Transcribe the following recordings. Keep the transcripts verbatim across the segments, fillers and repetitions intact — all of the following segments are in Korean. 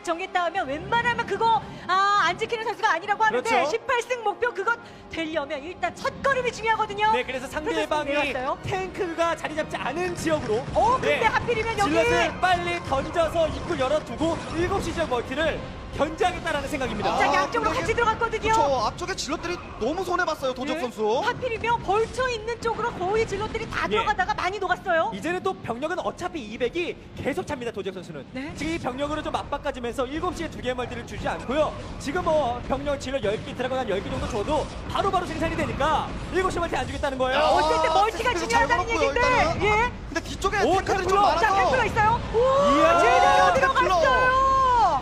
딱 정했다 하면 웬만하면 그거 아, 안 지키는 선수가 아니라고 하는데 그렇죠. 십팔 승 목표 그것 되려면 일단 첫 걸음이 중요하거든요. 네, 그래서 상대방이 내려왔어요. 탱크가 자리 잡지 않은 지역으로 어, 근데 하필이면 여기 질럿을 빨리 던져서 입구 열어두고 일곱 시 지역 멀티를 견제하겠다라는 생각입니다. 자, 아, 양쪽으로 근데 같이 들어갔거든요. 저 앞쪽에 질럿들이 너무 손해봤어요, 도적 네. 선수. 하필이면 벌쳐 있는 쪽으로 거의 질럿들이 다 예. 들어가다가 많이 녹았어요. 이제는 또 병력은 어차피 이백이 계속 찹니다, 도적 선수는. 네. 지금 이 병력으로 좀 압박가지면서 일곱 시에 두 개의 멀티를 주지 않고요. 지금 뭐 병력 질럿 열 개 들어가면 열 개 정도 줘도 바로바로 생산이 되니까 일곱 시 멀티 안 주겠다는 거예요. 야, 어쨌든 멀티가 그래서 중요하다는 잘 먹었고요, 얘기인데. 일단은. 예. 근데 뒤쪽에 오, 탱크들이 좀 템플러. 자, 많아서 템플러 있어요. 오, 이야. 제대로 템플러. 들어갔어요.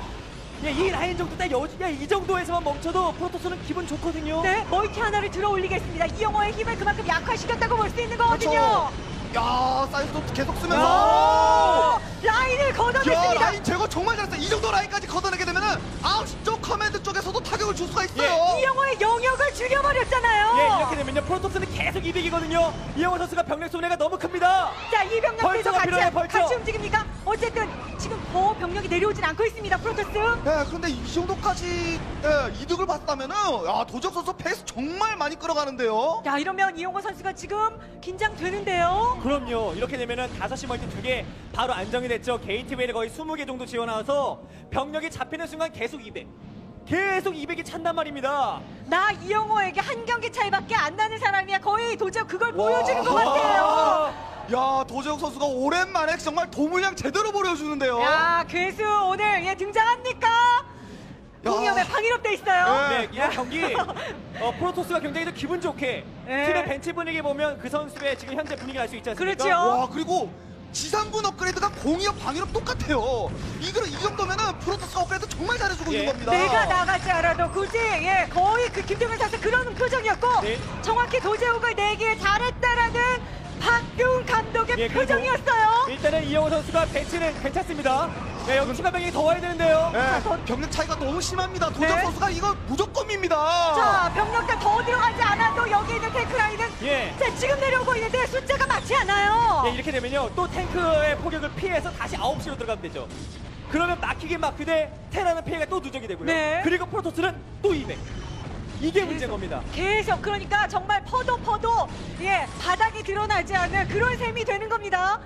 예, 이 라인 정도 딱 여, 야, 이 정도에서만 멈춰도 프로토스는 기분 좋거든요. 네, 멀티 하나를 들어 올리겠습니다. 이영호의 힘을 그만큼 약화시켰다고 볼 수 있는 거거든요. 그렇죠. 야, 사이즈도 계속 오, 쓰면서. 라인을 야, 걷어냈습니다. 라인 제거 정말 잘했어요. 이 정도 라인까지 걷어내게 되면은 아홉 시 쪽 커맨드 쪽에서도 타격을 줄 수가 있어요. 이영호의 영역을 줄여버렸잖아요. 예, 이렇게 되면요 프로토스는 계속 이백이거든요. 이영호 선수가 병력 손해가 너무 큽니다. 자, 이 병력들도 벌처가 같이, 필요해요, 벌처. 같이 움직입니까? 어쨌든 지금 더 병력이 내려오진 않고 있습니다. 프로토스. 네, 그런데 이 정도까지 예, 이득을 봤다면은 야, 도적 선수 페이스 정말 많이 끌어가는데요. 야, 이러면 이영호 선수가 지금 긴장되는데요. 그럼요. 이렇게 되면은 다섯 시 멀티 두 개 바로 안정이 됐죠. 게이트웨이를 거의 스무 개 정도 지어놔서 병력이 잡히는 순간 계속 이백. 계속 이백이 찬단 말입니다. 나 이영호에게 한 경기 차이밖에 안 나는 사람이야. 거의 도저히 그걸 와. 보여주는 것 같아요. 야, 도재욱 선수가 오랜만에 정말 도물량 제대로 보여주는데요. 야, 괴수 오늘 얘 등장합니까? 공염에 방위롭돼 있어요. 네, 이번 경기 어, 프로토스가 굉장히 좀 기분 좋게 네. 팀의 벤치 분위기 보면 그 선수의 지금 현재 분위기를 알 수 있지 않습니까? 그렇죠. 와, 그리고 지상군 업그레이드가 공이업 방위업 똑같아요. 이거 이 정도면은 프로토스가 업그레이드 정말 잘해주고 예. 있는 겁니다. 내가 나가지 않아도 굳이 예 거의 그 김동현 선수 그런 표정이었고 네. 정확히 도제욱을 내길 잘했다라는 박규훈 감독의 예, 그리고 표정이었어요. 일단은 이영호 선수가 벤치는 괜찮습니다. 네, 여기 추가 병력이 더 와야 되는데요. 예, 더- 경력 차이가 너무 심합니다. 도적 네. 선수가 이거 무조건입니다. 자, 병력들 더 들어가지 않아도 여기 있는 탱크 라인은 예. 자, 지금 내려오고 있는데 숫자가 많지 않아요. 예, 이렇게 되면요 또 탱크의 포격을 피해서 다시 아홉 시로 들어가면 되죠. 그러면 막히긴 막히되 테라는 피해가 또 누적이 되고요. 네. 그리고 프로토스는 또 이백. 이게 문제인 겁니다. 계속 그러니까 정말 퍼도 퍼도 예 바닥이 드러나지 않는 그런 셈이 되는 겁니다.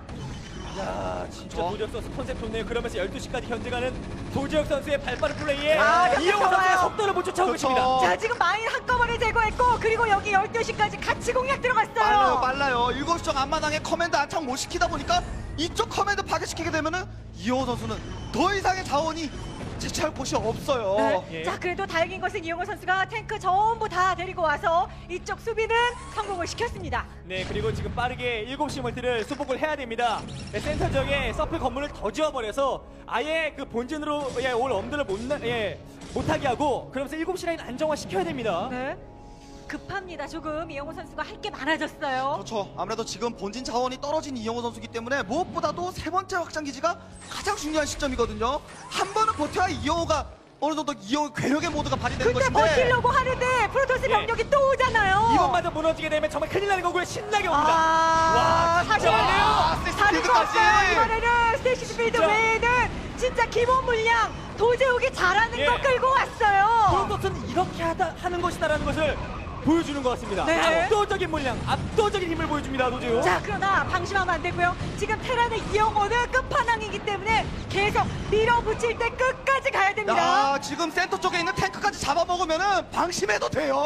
야, 진짜 저- 도지혁 선수 컨셉 좋네요. 그러면서 열두 시까지 현재가는 도지혁 선수의 발빠른 플레이에 아, 근데 이영호 선수가 좋아요. 속도를 못 쫓아오고 그렇죠. 있습니다. 자, 지금 마인 한꺼번에 제거했고 그리고 여기 열두 시까지 같이 공략 들어갔어요. 빨라요, 빨라요. 일곱 시 쪽 앞마당에 커맨드 안착 못 시키다 보니까 이쪽 커맨드 파괴시키게 되면은 이영호 선수는 더 이상의 자원이 채취할 곳이 없어요. 네. 예. 자, 그래도 다행인 것은 이영호 선수가 탱크 전부 다 데리고 와서 이쪽 수비는 성공을 시켰습니다. 네, 그리고 지금 빠르게 일곱 시 멀티를 수복을 해야 됩니다. 네, 센터 지역에 서플 건물을 더 지어버려서 아예 그 본진으로 예, 올 엄두를 못, 나- 예, 못하게 하고 그러면서 일곱 시 라인 안정화 시켜야 됩니다. 네. 급합니다. 조금 이영호 선수가 할 게 많아졌어요. 그렇죠. 아무래도 지금 본진 자원이 떨어진 이영호 선수기 때문에 무엇보다도 세 번째 확장 기지가 가장 중요한 시점이거든요. 한 번은 버텨야 이영호가 어느 정도 이영호 괴력의 모드가 발휘되는 근데 것인데 버티려고 하는데 프로토스 예. 병력이 또 오잖아요. 이번마저 무너지게 되면 정말 큰일 나는 거고요. 신나게 옵니다. 아, 와, 진짜 사실 많네요. 아, 스테이시 다른 거 필드까지. 없어요. 이번에는 스테이시 필드 진짜. 외에는 진짜 기본 물량 도제욱이 잘하는 예. 거 끌고 왔어요. 프로토스는 이렇게 하다, 하는 것이다라는 것을 보여주는 것 같습니다. 네. 압도적인 물량, 압도적인 힘을 보여줍니다, 도지혁. 자, 그러나 방심하면 안 되고요. 지금 테란의 이영호는 끝판왕이기 때문에 계속 밀어붙일 때 끝까지 가야 됩니다. 야, 지금 센터 쪽에 있는 탱크까지 잡아먹으면은 방심해도 돼요.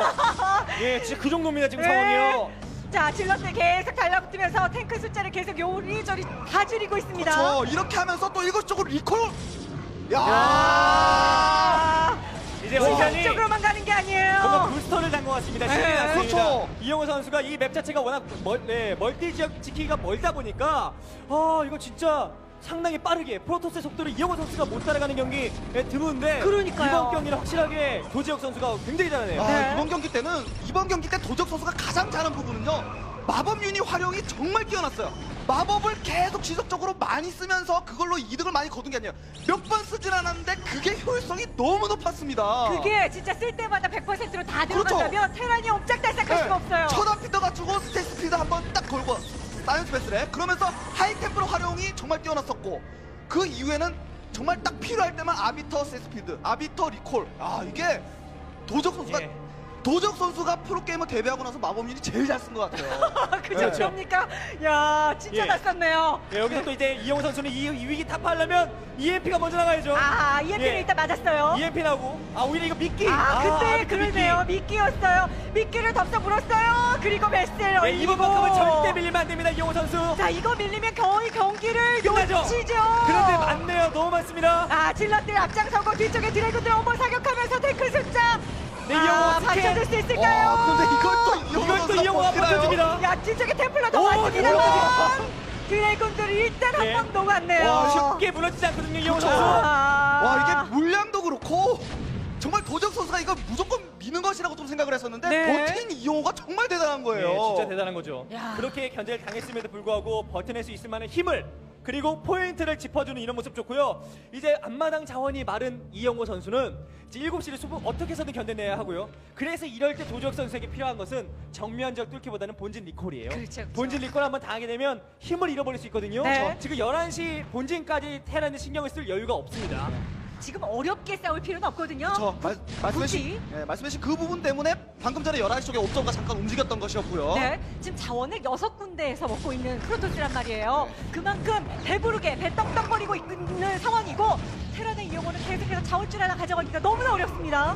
예, 진짜 그 정도입니다, 지금 네. 상황이요. 자, 질럿들 계속 달라붙으면서 탱크 숫자를 계속 요리저리 다 줄이고 있습니다. 그렇죠. 이렇게 하면서 또 일곱 시 쪽으로 리콜. 야. 아, 이제 와, 완전히 이쪽으로만 가는 게 아니에요. 뭔가 부스터를 단 것 같습니다. 신이 네, 났습니다. 그렇죠. 이영호 선수가 이 맵 자체가 워낙 멀, 네, 멀티 지역 지키기가 멀다 보니까 아 이거 진짜 상당히 빠르게 프로토스의 속도를 이영호 선수가 못 따라가는 경기 드문데 그러니까요. 이번 경기는 확실하게 도지혁 선수가 굉장히 잘하네요. 아, 네. 이번 경기 때는 이번 경기 때 도적 선수가 가장 잘한 부분은요. 마법 유닛 활용이 정말 뛰어났어요. 마법을 계속 지속적으로 많이 쓰면서 그걸로 이득을 많이 거둔 게 아니에요. 몇 번 쓰진 않았는데 그게 효율성이 너무 높았습니다. 그게 진짜 쓸 때마다 백 퍼센트로 다 그렇죠. 들어간다면 테란이 옴짝달싹할 수가 없어요. 천안 피터 갖추고 스테이스 스피드 한번 딱 걸고 사이언스 베스래. 그러면서 하이템프로 활용이 정말 뛰어났었고 그 이후에는 정말 딱 필요할 때만 아비터 세스필드, 아비터 리콜. 아 이게 도적 선수가 예. 도적 선수가 프로게이머 데뷔하고 나서 마법윤이 제일 잘 쓴 것 같아요. 그죠? 네. 그럽니까? 야, 진짜 예. 잘 썼네요. 예, 여기서 또 이제 이영호 선수는 이, 이 위기 타파하려면 이엠피가 먼저 나가야죠. 아, 이엠피는 예. 일단 맞았어요. 이엠피 나오고 아 오히려 이거 미끼. 아, 그때 아비터 그러네요. 미끼. 미끼였어요. 미끼를 덥석 물었어요. 그리고 베스를 네, 올리고. 이번만큼은 절대 밀리면 안 됩니다, 이영호 선수. 자, 이거 밀리면 거의 경기를 끝나죠? 놓치죠. 그런데 많네요, 너무 많습니다. 아, 질럿들 앞장서고 뒤쪽에 드래곤들 오버 사격하면서 탱크 숫자. 네, 아, 이영호 스캔. 받쳐줄 수 있을까요? 와, 그런데 이걸 또 이영호 이걸 또 선수가 이영호가 버티나요? 버텨줍니다. 야, 뒤쪽에 템플러도 오, 왔습니다만 드래곤들이 일단 예. 한 방 녹았네요. 와, 쉽게 무너지지 않거든요, 이영호 그렇죠. 선수. 아. 와 이게 물량도 그렇고 정말 도적 선수가 이거 무조건 미는 것이라고 좀 생각을 했었는데 네. 버틴 이영호가 정말 대단한 거예요. 네, 진짜 대단한 거죠. 야. 그렇게 견제를 당했음에도 불구하고 버텨낼 수 있을 만한 힘을 그리고 포인트를 짚어주는 이런 모습 좋고요. 이제 앞마당 자원이 마른 이영호 선수는 이제 일곱 시를 수분 어떻게 해서든 견뎌내야 하고요. 그래서 이럴 때 도적 선수에게 필요한 것은 정면적 뚫기보다는 본진 리콜이에요. 그렇죠, 그렇죠. 본진 리콜 한번 당하게 되면 힘을 잃어버릴 수 있거든요. 네. 지금 열한 시 본진까지 테란이 신경을 쓸 여유가 없습니다. 지금 어렵게 싸울 필요는 없거든요. 저 말, 말씀하신, 네, 말씀하신 그 부분 때문에 방금 전에 열한 시 쪽에 옵저가 잠깐 움직였던 것이었고요. 네, 지금 자원을 여섯 군데에서 먹고 있는 프로토스란 말이에요. 그만큼 배부르게 배 떡떡거리고 있는 상황이고 테란의 이용호는 계속해서 자원줄 하나 가져가기가 너무나 어렵습니다.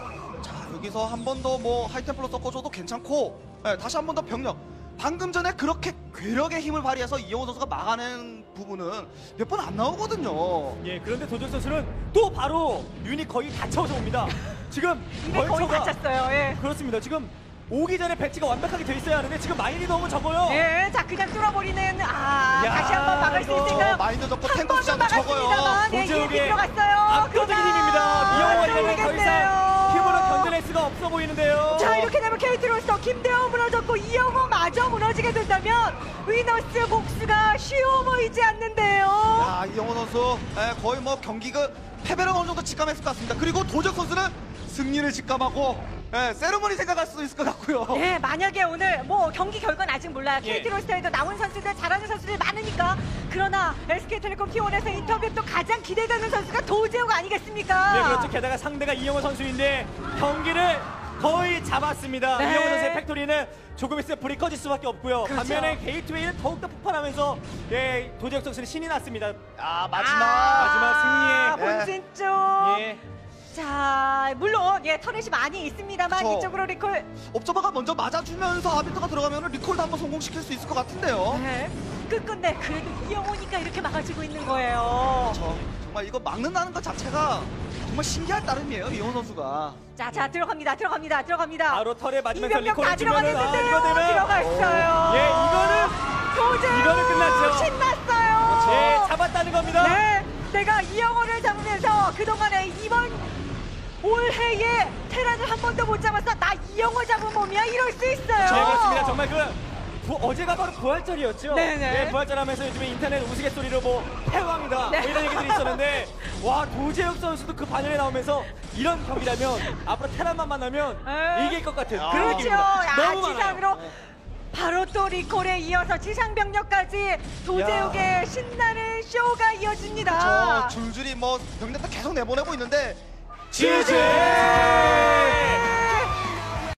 자, 여기서 한 번 더 뭐 하이템플러 섞어줘도 괜찮고 네, 다시 한 번 더 병력. 방금 전에 그렇게 괴력의 힘을 발휘해서 이영호 선수가 막아낸 부분은 몇 번 안 나오거든요. 예, 그런데 도적 선수는 또 바로 유닛 거의 다 채워서 옵니다. 지금 입에 거의 벌처가 다쳤어요. 예. 그렇습니다. 지금 오기 전에 배치가 완벽하게 돼 있어야 하는데 지금 마인이 너무 적어요. 예, 자 그냥 뚫어버리는 아 야, 다시 한번 막을 수 이거 있을까요? 마인드 적고 한 탱크 번도 수장도 적어요. 막았습니다만 예, 도저히 이엠피 들어갔어요. 압도적인 힘입니다. 이영호가 이제는 더 이상 힘으로 견뎌낼 수가 없어 보이는데요. 자 이렇게 되면 케이트로서 김대호 무너졌고 이영호 마저 무너지게 된다면 위너스 복수가 쉬워 보이지 않는데요. 야, 이영호 선수 예, 거의 뭐 경기가 패배를 어느 정도 직감했을 것 같습니다. 그리고 도적 선수는 승리를 직감하고 예, 세레머니 생각할 수도 있을 것 같고요. 예, 만약에 오늘 뭐 경기 결과는 아직 몰라요. 예. 케이트로스터에도 나온 선수들 잘하는 선수들이 많으니까. 그러나 에스케이텔레콤 티원에서 인터뷰 또 가장 기대되는 선수가 도재욱 아니겠습니까? 네, 그렇죠. 게다가 상대가 이영호 선수인데 경기를 거의 잡았습니다. 네. 이영호 선수의 팩토리는 조금 있으면 불이 꺼질 수밖에 없고요. 그렇죠. 반면에 게이트웨이는 더욱더 폭발하면서 예, 도재욱 선수는 신이 났습니다. 아, 마지막. 마지막 승리에. 네. 본진 쪽. 예. 자, 물론 예 터렛이 많이 있습니다만 그쵸. 이쪽으로 리콜. 옵저버가 먼저 맞아주면서 아비터가 들어가면 리콜도 한번 성공시킬 수 있을 것 같은데요. 네. 끝끝내 그래도 이영호니까 이렇게 막아주고 있는 거예요. 저, 정말 이거 막는다는 것 자체가 정말 신기할 따름이에요, 이영호 선수가. 자, 자 들어갑니다, 들어갑니다, 들어갑니다. 바로 털에 맞으면서 이병력 다 리콜을 주면은 아, 들어가겠는데요. 이거 되면 들어갔어요. 예, 이거는 도재욱 이거는 끝났죠. 신났어요. 예, 잡았다는 겁니다. 네, 내가 이영호를 잡으면서 그동안에 이번 올해에 테란을 한 번도 못 잡았어. 나 이영호 잡은 몸이야. 이럴 수 있어요. 네, 그렇습니다. 정말 그 부, 어제가 바로 부활절이었죠. 네네. 네, 부활절하면서 요즘에 인터넷 우스갯소리로 뭐 패왕이다 네. 뭐 이런 얘기들이 있었는데 와 도재욱 선수도 그 반열에 나오면서 이런 경기라면 앞으로 테란만 만나면 에. 이길 것 같은 아. 그런 그렇죠. 느낌입니다. 야, 너무 지상으로 많아요. 바로 또 리콜에 이어서 지상병력까지 도재욱의 신나는 쇼가 이어집니다. 저 줄줄이 뭐 병력도 계속 내보내고 있는데 지지!